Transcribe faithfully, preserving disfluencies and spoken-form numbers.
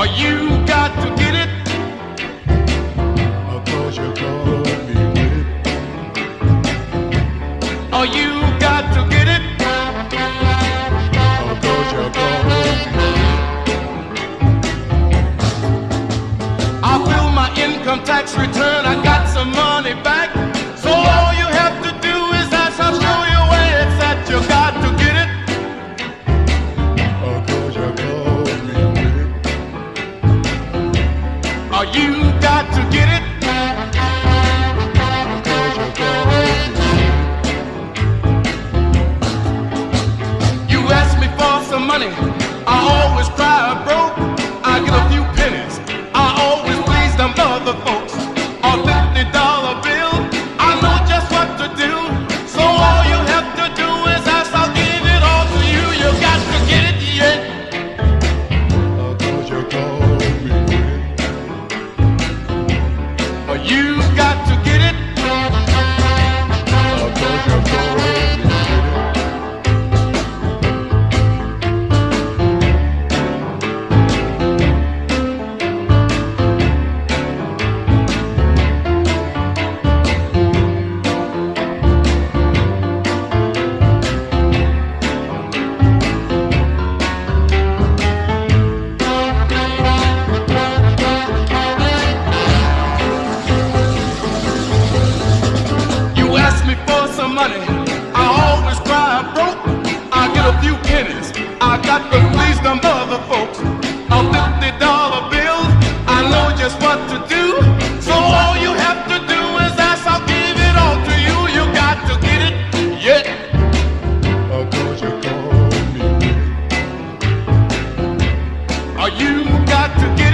you got to get it. Cause you call me with it. Oh, you got to get it. Cause you call me with it. I fill my income tax return. I got some money back. So all you have to do is ask. I'll show you where it's at. You got to get it. Cause you call me with it. Oh, you got to get it. Cause you call me with it. You ask me for some money. I always cry broke. I get a few pennies. I always please them other folks. A fifty dollar bill. I know just what to do. So all you have to do is ask. I'll give it all to you. You got to get it, yeah. Cause you call me with it. Oh, you got to get it. Cause you call me with it. Money. I always cry broke. I get a few pennies. I got to please them other folks. A fifty dollar bill. I know just what to do. So all you have to do is ask. I'll give it all to you. You got to get it, yeah. Cause you call me with it. Oh, you got to get it.